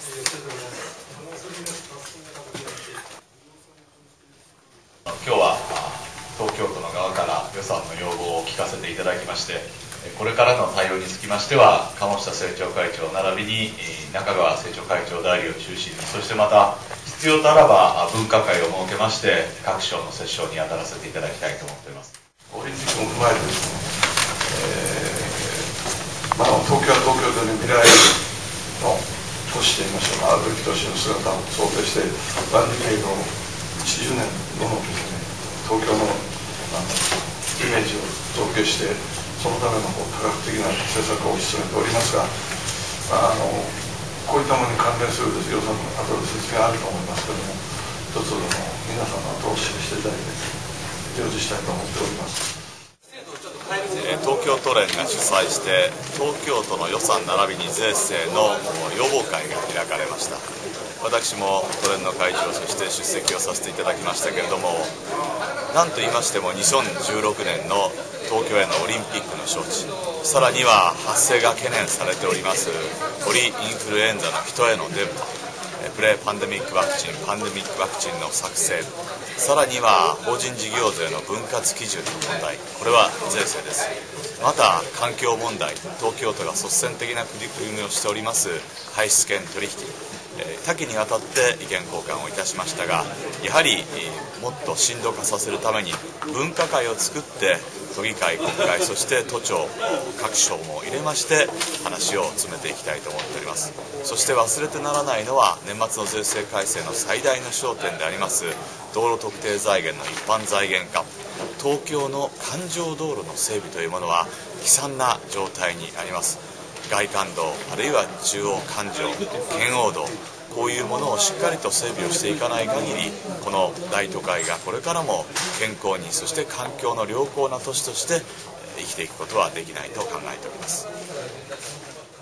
今日は東京都の側から予算の要望を聞かせていただきまして、これからの対応につきましては鴨下政調会長並びに中川政調会長代理を中心に、そしてまた必要とあらば分科会を設けまして各省の折衝に当たらせていただきたいと思っております。 オリンピックも踏まえてですね、東京は東京で未来の都市といいましょうか、あるべき都市の姿を想定して万事計の10年後のですね、東京のイメージを造形して、そのための多角的な政策を進めておりますが、こういったものに関連する予算の後で説明あると思いますけれども、一つ皆様の後押ししていただいて用事したいと思っております。 東京都連が主催して東京都の予算並びに税制の要望会が開かれました。私も都連の会長、そして出席をさせていただきましたけれども、何と言いましても2016年の東京へのオリンピックの招致、さらには発生が懸念されております鳥インフルエンザの人への伝播、プレパンデミックワクチン、パンデミックワクチンの作成、さらには法人事業税の分割基準の問題、これは税制です。また環境問題、東京都が率先的な取り組みをしております排出権取引、多岐にわたって意見交換をいたしましたが、やはりもっと深度化させるために分科会を作って、都議会、国会、そして都庁、各省も入れまして話を詰めていきたいと思っております。そして忘れてならないのは、年末の税制改正の最大の焦点であります道路特定財源の一般財源化、東京の環状道路の整備というものは悲惨な状態にあります。外環道、あるいは中央環状、圏央道、こういうものをしっかりと整備をしていかない限り、この大都会がこれからも健康に、そして環境の良好な都市として生きていくことはできないと考えております。